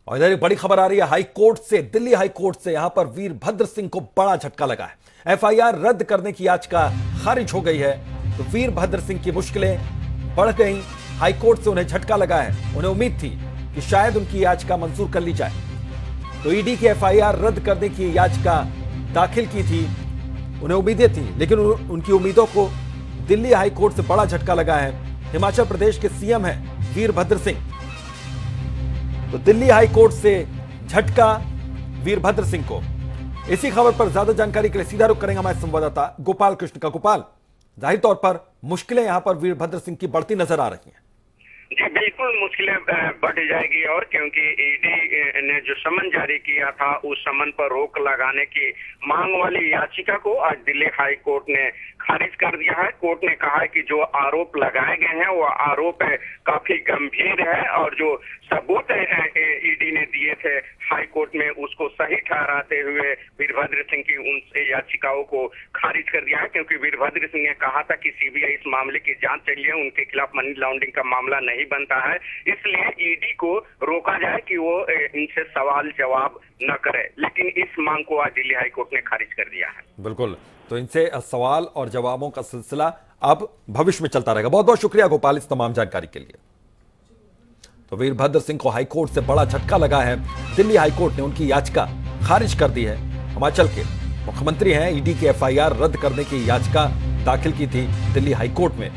और इधर एक बड़ी खबर आ रही है हाई कोर्ट से, दिल्ली हाई कोर्ट से। यहां पर वीरभद्र सिंह को बड़ा झटका लगा है। एफआईआर रद्द करने की याचिका खारिज हो गई है, तो वीरभद्र सिंह की मुश्किलें बढ़ गई। हाई कोर्ट से उन्हें झटका लगा है। उन्हें उम्मीद थी कि शायद उनकी याचिका मंजूर कर ली जाए, तो ईडी की एफआईआर रद्द करने की याचिका दाखिल की थी। उन्हें उम्मीदें थी, लेकिन उनकी उम्मीदों को दिल्ली हाई कोर्ट से बड़ा झटका लगा है। हिमाचल प्रदेश के सीएम हैं वीरभद्र सिंह, तो दिल्ली हाई कोर्ट से झटका वीरभद्र सिंह को। इसी खबर पर ज्यादा जानकारी के लिए सीधा रुख करेंगे हमारे संवाददाता गोपाल कृष्ण का। गोपाल, जाहिर तौर पर मुश्किलें यहां पर वीरभद्र सिंह की बढ़ती नजर आ रही हैं। जी बिल्कुल, मुश्किलें बढ़ जाएगी। और क्योंकि ईडी ने जो समन जारी किया था, उस समन पर रोक लगाने की मांग वाली याचिका को आज दिल्ली हाई कोर्ट ने खारिज कर दिया है। कोर्ट ने कहा है कि जो आरोप लगाए गए हैं वो आरोप काफी गंभीर है, और जो सबूत ईडी ने दिए थे हाई कोर्ट में, उसको सही ठहराते हुए वीरभद्र सिंह की उन याचिकाओं को खारिज कर दिया है। क्योंकि वीरभद्र सिंह ने कहा था कि सीबीआई इस मामले की जांच चल रही है, उनके खिलाफ मनी लॉन्ड्रिंग का मामला नहीं बनता है, इसलिए ईडी को रोका जाए कि वो इनसे सवाल जवाब न करे। लेकिन इस मांग को आज दिल्ली हाई कोर्ट ने खारिज कर दिया है। बिल्कुल, तो इनसे सवाल और जवाबों का सिलसिला अब भविष्य में चलता रहेगा। बहुत बहुत शुक्रिया गोपाल इस तमाम जानकारी के लिए। तो वीरभद्र सिंह को हाईकोर्ट से बड़ा झटका लगा है। दिल्ली हाईकोर्ट ने उनकी याचिका खारिज कर दी है। हिमाचल के मुख्यमंत्री हैं, ईडी की एफआईआर रद्द करने की याचिका दाखिल की थी दिल्ली हाईकोर्ट में,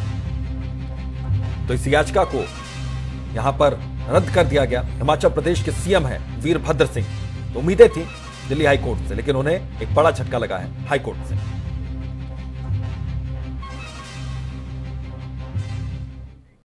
तो इस याचिका को यहां पर रद्द कर दिया गया। हिमाचल प्रदेश के सीएम हैं वीरभद्र सिंह, तो उम्मीदें थी दिल्ली हाईकोर्ट से, लेकिन उन्हें एक बड़ा झटका लगा है हाईकोर्ट से।